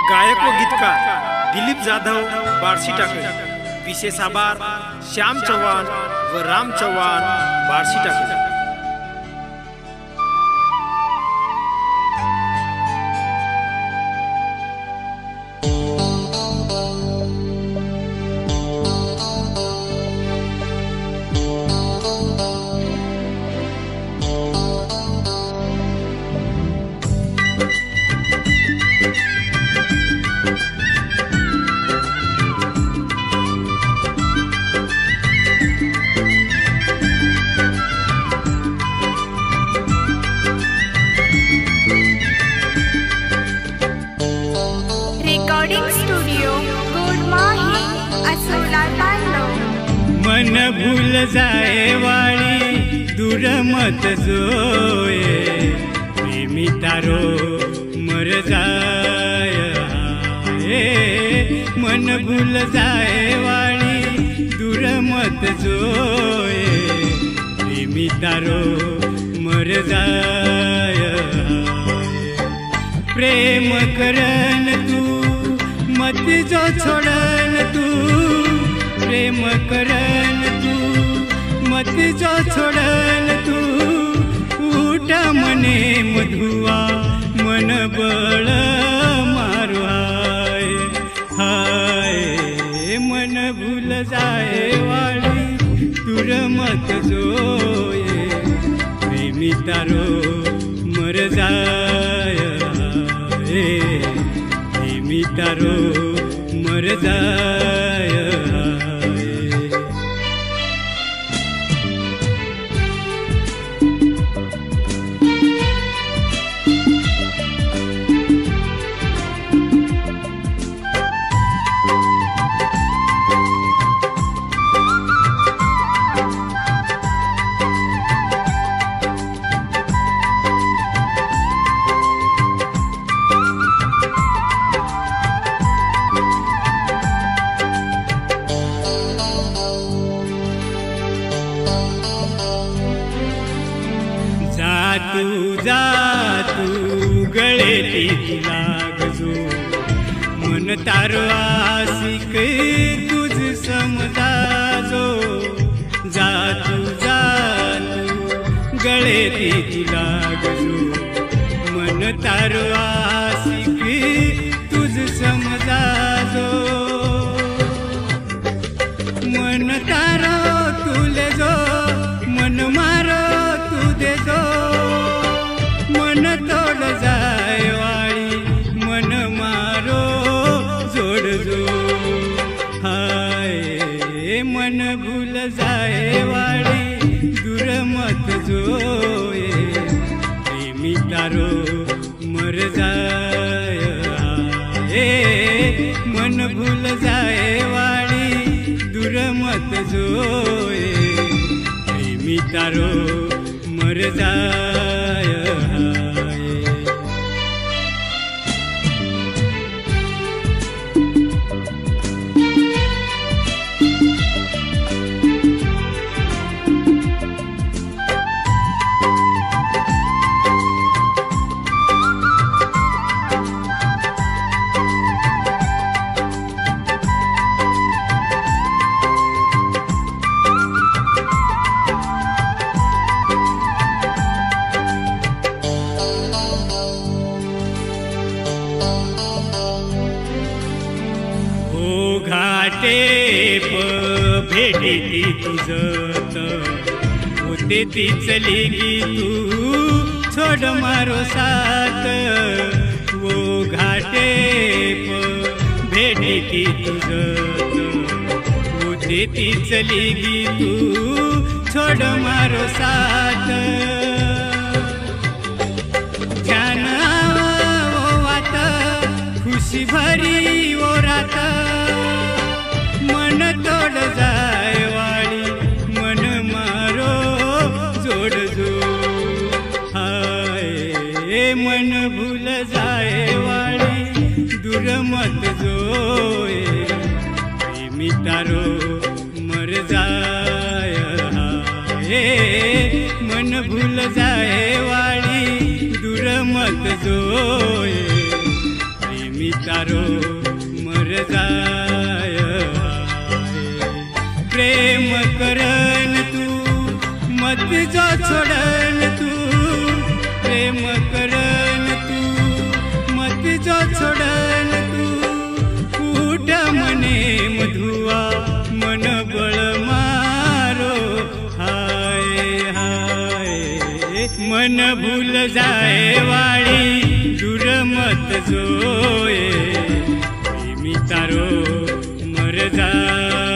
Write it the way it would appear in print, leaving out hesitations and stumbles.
गायक व गीतकार दिलीप जाधव बार्शी टाकळी, विशेष आभार श्याम चव्हाण व राम चव्हाण बार्शी टाकळी। रिकॉर्डिंग स्टूडियो गोडमाही असोला तांडव। मन भूल जाए वाली दूर मत जोए, प्रेमी तारो मर जाय। मन भूल जाए वाली दूर मत जोए, प्रेमी तारो मर जाय। प्रेम करन तू मत जो छोड़न तू, प्रेम करन तू मत जो छोड़न तू। उठा मने मधुआ मन बळ मारो हाय हाय। मन भूल जाए वाली दूर मत जोए, प्रेमी तारो मर जाय। प्रेमी तारो मर जाय। जातू गळे ती लागजो, मन तारो आसिक तुझ समजाजो। जातू गळे ती लागजो, मन तारो आसिक तुझ समजाजो। मन तारो तुले जो, मन मारो तू दे जो। मन तोड़ जाए वाली मन मारो जोड़ जो हाय। मन भूल जाए वाली दूर मत जोए, प्रेमी तारो मर जाय। मन भूल जाए वाली दूर मत जोए, प्रेमी तारो मर जाय। घाटे भेटी ती तुझत होते ती चली गी तू छोड़ मारो साथ। वो घाटे भेटी ती तुझत होते ती चली गी तू छोड़ मारो साथ। ध्यान वो वात खुशी भरी वो रात, मन तोड़ जाए वाली मन मारो जोड़ जो हाय। मन भूल जाए वाली दूर मत जोए, प्रेमी तारो मर जाय हाय। मन भूल जाए वाली दूर मत जोए, प्रेमी तारो मर जाय प्रेम करन तू मत जो छोड़न तू प्रेम करन तू मत जो छोड़न तू कूट मने मधुआ मन बळ मारो हाय हाय मन भूल जाए वाड़ी दूर मत जोए प्रेमी तारो मर जाए।